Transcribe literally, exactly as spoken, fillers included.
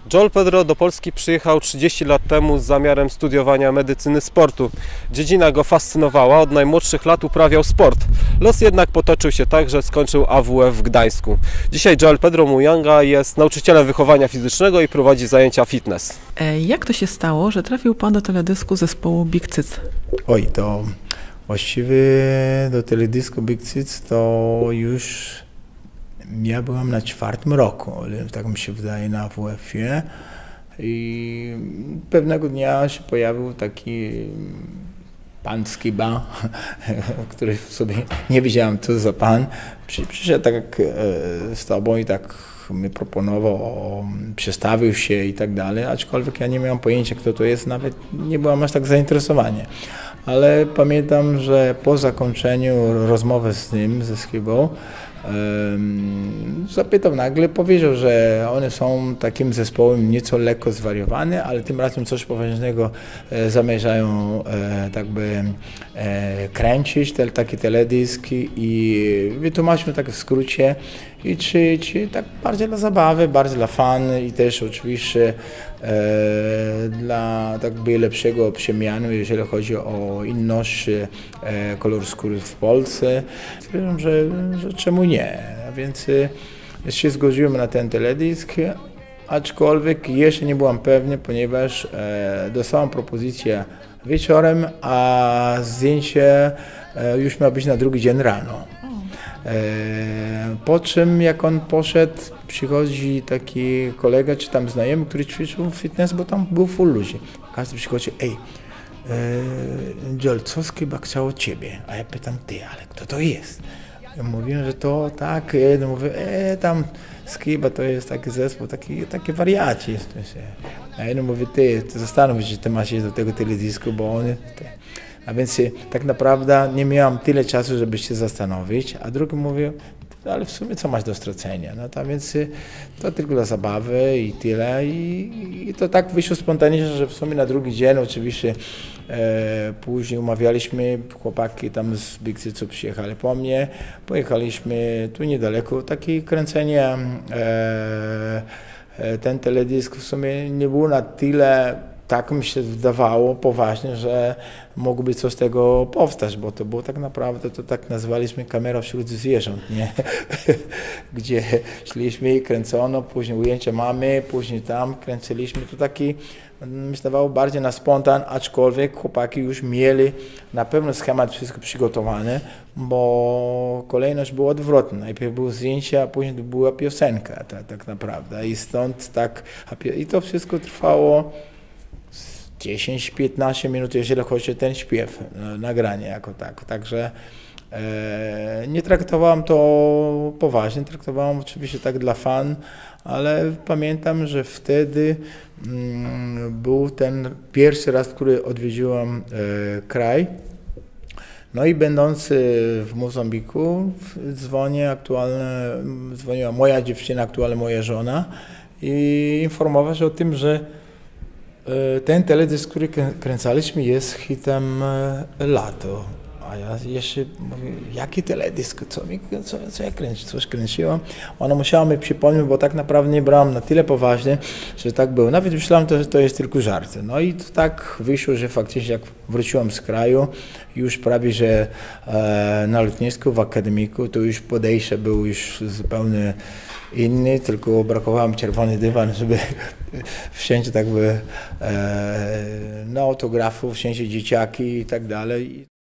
Joel Pedro do Polski przyjechał trzydzieści lat temu z zamiarem studiowania medycyny sportu. Dziedzina go fascynowała, od najmłodszych lat uprawiał sport. Los jednak potoczył się tak, że skończył A W F w Gdańsku. Dzisiaj Joel Pedro Muyanga jest nauczycielem wychowania fizycznego i prowadzi zajęcia fitness. Jak to się stało, że trafił Pan do teledysku zespołu Big Cyc? Oj, to właściwie do teledysku Big Cyc to już ja byłem na czwartym roku, tak mi się wydaje, na A W F-ie i pewnego dnia się pojawił taki pan Skiba, który sobie nie wiedziałem, co za pan. Przyszedł tak z tobą i tak mi proponował, przestawił się i tak dalej, aczkolwiek ja nie miałem pojęcia, kto to jest, nawet nie byłem aż tak zainteresowany. Ale pamiętam, że po zakończeniu rozmowy z nim, ze Skibą, zapytał nagle, powiedział, że one są takim zespołem nieco lekko zwariowany, ale tym razem coś poważnego zamierzają tak by kręcić, te, takie teledyski i wytłumaczył tak w skrócie, i czy, czy tak bardziej dla zabawy, bardziej dla fan i też oczywiście e, dla tak by lepszego przemianu, jeżeli chodzi o inność e, koloru skóry w Polsce. Wiem, że, że czemu nie, a więc e, się zgodziłem na ten teledysk, aczkolwiek jeszcze nie byłem pewny, ponieważ e, dostałem propozycję wieczorem, a zdjęcie e, już miało być na drugi dzień rano. Po czym jak on poszedł, przychodzi taki kolega czy tam znajomy, który ćwiczył fitness, bo tam był full ludzi. Każdy przychodzi, ej, Joel, co Skiba chciał od ciebie? A ja pytam, ty, ale kto to jest? Ja mówiłem, że to tak, no mówię, e, tam Skiba to jest taki zespół, taki, taki wariaci. A ja mówię, ty, ty zastanów się, ty masz iść do tego teledysku, bo on... Ty. A więc tak naprawdę nie miałam tyle czasu, żeby się zastanowić, a drugi mówił, ale w sumie co masz do stracenia? No to a więc to tylko dla zabawy i tyle. I, i to tak wyszło spontanicznie, że w sumie na drugi dzień oczywiście e, później umawialiśmy, chłopaki tam z Big Cycu przyjechali po mnie, pojechaliśmy tu niedaleko, takie kręcenie, e, e, ten teledysk w sumie nie było na tyle, tak mi się wydawało poważnie, że mogłoby coś z tego powstać, bo to było tak naprawdę, to tak nazwaliśmy kamera wśród zwierząt, nie? Gdzie szliśmy i kręcono, później ujęcia mamy, później tam kręciliśmy, to taki mi się dawało bardziej na spontan, aczkolwiek chłopaki już mieli na pewno schemat wszystko przygotowane, bo kolejność była odwrotna. Najpierw było zdjęcie, a później była piosenka, tak, tak naprawdę. I stąd tak, i to wszystko trwało dziesięć piętnaście minut, jeżeli chodzi o ten śpiew, nagranie jako tak. Także e, nie traktowałem to poważnie, traktowałem oczywiście tak dla fan, ale pamiętam, że wtedy mm, był ten pierwszy raz, który odwiedziłem e, kraj. No i będący w Mozambiku dzwoni aktualne, dzwoniła moja dziewczyna, aktualnie moja żona i informować o tym, że ten teledysk, który kręcaliśmy, jest hitem lato. A ja jeszcze mówię, jaki teledysk, co, mi, co, co ja kręcę, coś kręciłam. Ona musiała mi przypomnieć, bo tak naprawdę nie brałam na tyle poważnie, że tak było. Nawet myślałam, że to jest tylko żart. No i to tak wyszło, że faktycznie jak wróciłam z kraju, już prawie, że e, na lotnisku, w akademiku, to już podejście był już zupełnie inny, tylko brakowało mi czerwony dywan, żeby wszędzie tak by e, na autografu, wszędzie dzieciaki i tak dalej.